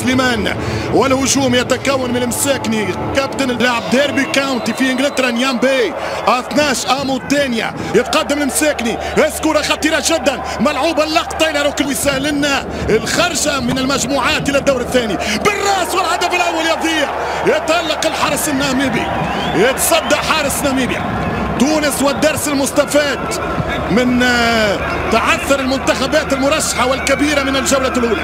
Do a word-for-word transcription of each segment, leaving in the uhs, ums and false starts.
بسليمان، والهجوم يتكون من مساكني كابتن لاعب ديربي كاونتي في انجلترا نيامبي اثناش امو الثانيه يتقدم المساكني. كرة خطيرة جدا ملعوبة اللقطة الى ركن يسهل لنا الخرجة من المجموعات الى الدور الثاني بالراس، والهدف الاول يضيع. يتألق الحارس الناميبي، يتصدى حارس ناميبيا. تونس والدرس المستفاد من تعثر المنتخبات المرشحة والكبيرة من الجولة الأولى.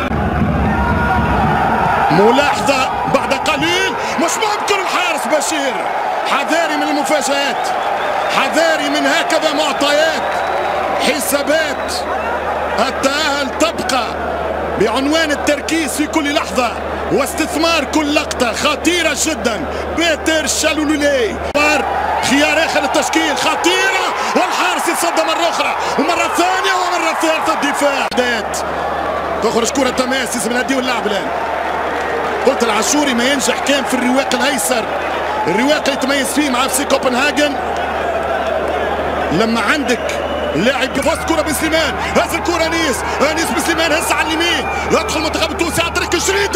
ملاحظة بعد قليل، مش ممكن الحارس بشير. حذاري من المفاجآت، حذاري من هكذا معطيات. حسابات التأهل تبقى بعنوان التركيز في كل لحظة واستثمار كل لقطة خطيرة جدا. بيتر شالولولي خيار اخر التشكيل خطيرة، والحارس يتصدى مرة أخرى ومرة ثانية ومرة ثالثة. الدفاع تخرج كرة تماس، لازم نهديو اللعب الآن. قلت العاشوري ما ينجح كان في الرواق الأيسر، الرواق اللي يتميز فيه مع اف سي كوبنهاجن. لما عندك لاعب بفوز كرة بسليمان، هز الكرة انيس، انيس بسليمان هز على اليمين، يدخل المنتخب التونسي على طريق شريدة.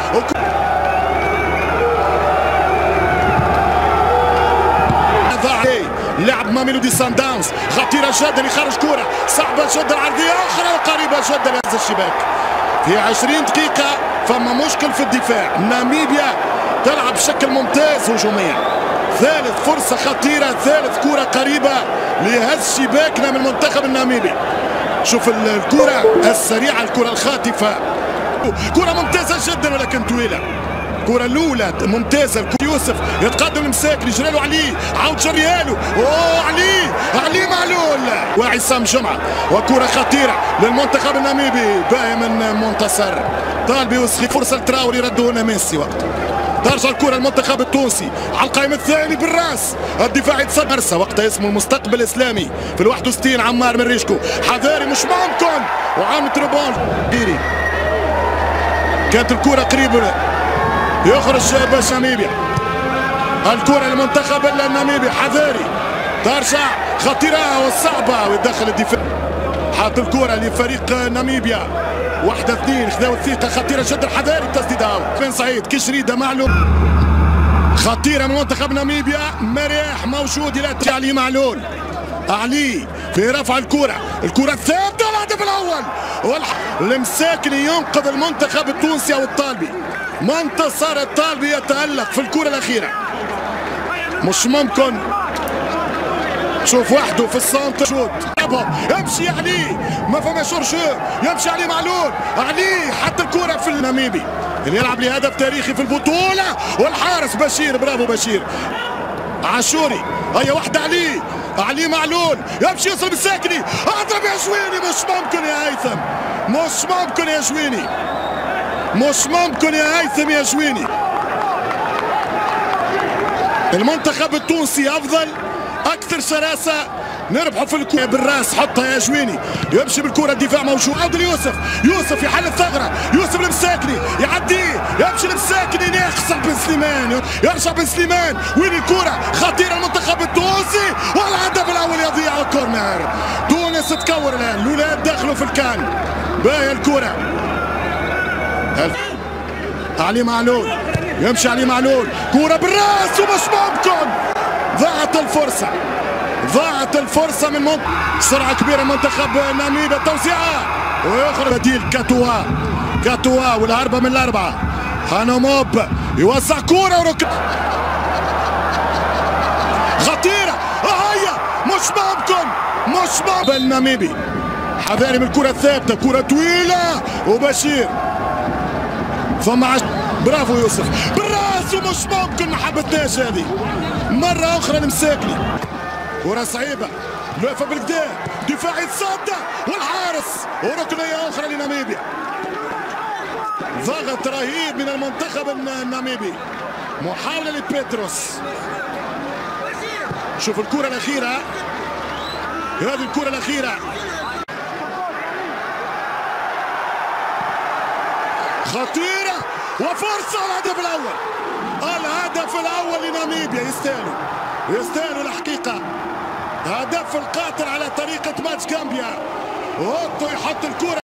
لعب ماميلودي سان داونز خطيرة جدا، يخرج كرة صعبة جدا، عرضية أخرى وقريبة جدا لهذا الشباك. في عشرين دقيقة فما مشكل في الدفاع. ناميبيا تلعب بشكل ممتاز هجوميا. ثالث فرصة خطيرة، ثالث كرة قريبة لهز شباكنا من المنتخب الناميبي. شوف الكرة السريعة، الكرة الخاطفة، كرة ممتازة جدا ولكن طويلة. الكرة الأولى ممتازة. يوسف يتقدم المساكني، جرالو عليه، عاود جريالو، اوه عليه، عليه معلول وعصام جمعة، وكرة خطيرة للمنتخب الناميبي. باهي من منتصر طالب يوسخي، فرصة لتراوري ردوا هنا ميسي. وقت ترجع الكرة المنتخب التونسي على القائم الثاني بالراس، الدفاع يتصدر وقتها اسمه المستقبل الاسلامي في الواحد وستين. عمار من ريشكو حذاري مش ممكن، وعامل تريبون ديري. كانت الكرة قريبة، يخرج باش ناميبيا. الكرة للمنتخب الناميبي، حذاري ترجع خطيرة وصعبة ويدخل الدفاع. حاط الكرة لفريق ناميبيا، واحدة اثنين خذاو الثقة خطيرة جدا. حذاري التسديد اوت بن سعيد كشريدة معلول خطيرة من منتخب ناميبيا. مريح موجود الى علي معلول، علي في رفع الكرة، الكرة الثابتة الهدف الأول. المساكني ينقذ المنتخب التونسي أو الطالبي. منتصر الطالبي يتألق في الكرة الأخيرة، مش ممكن. شوف وحده في السنتر شوت، يمشي عليه، ما فماش رجو، يمشي عليه معلول، عليه حتى الكرة في الناميبي اللي يلعب لهدف تاريخي في البطولة. والحارس بشير، برافو بشير. عاشوري هيا واحدة عليه، عليه معلول، يمشي يوصل بالساكني، اضرب يا جويني. مش ممكن يا هيثم، مش ممكن يا جويني، مش ممكن يا هيثم يا جويني. المنتخب التونسي افضل، اكثر شراسه، نربحوا في الكره بالراس. حطها يا جويني، يمشي بالكره، الدفاع موجود. عود ليوسف، يوسف يحل الثغره، يوسف المساكني يعديه، يمشي المساكني، يخسر بن سليمان، يرجع بن سليمان. وين الكره خطيره المنتخب التونسي، والهدف الاول يضيع الكورنر. تونس تكور الان، الاولاد دخلوا في الكان. باهي الكره علي معلول، يمشي علي معلول، كرة بالراس ومش ممكن. ضاعت الفرصة، ضاعت الفرصة من منطقة. سرعة كبيرة منتخب ناميبيا، توزيعة ويخرج بديل كاتوا، كاتوا والهربة من الأربعة. هانوموب يوزع كرة وركب خطيرة، هيا مش ممكن، مش ممكن. الناميبي حذاري من الكرة الثابتة، كرة طويلة وبشير ثم عش... برافو يوسف بالراس ومش ممكن، ما حبتناش هذه. مرة أخرى المساكني، كرة صعيبة، لوقفة بالقدام، دفاع يتصدى والحارس، وركنية أخرى لناميبيا. ضغط رهيب من المنتخب الناميبي، محاولة لبيتروس. شوف الكرة الأخيرة، هذه الكرة الأخيرة خطيرة وفرصة. الهدف الأول، الهدف الأول لناميبيا. يستاهلوا، يستاهلوا الحقيقة. هدف القاتل على طريقة ماتش غامبيا. اوتو يحط الكرة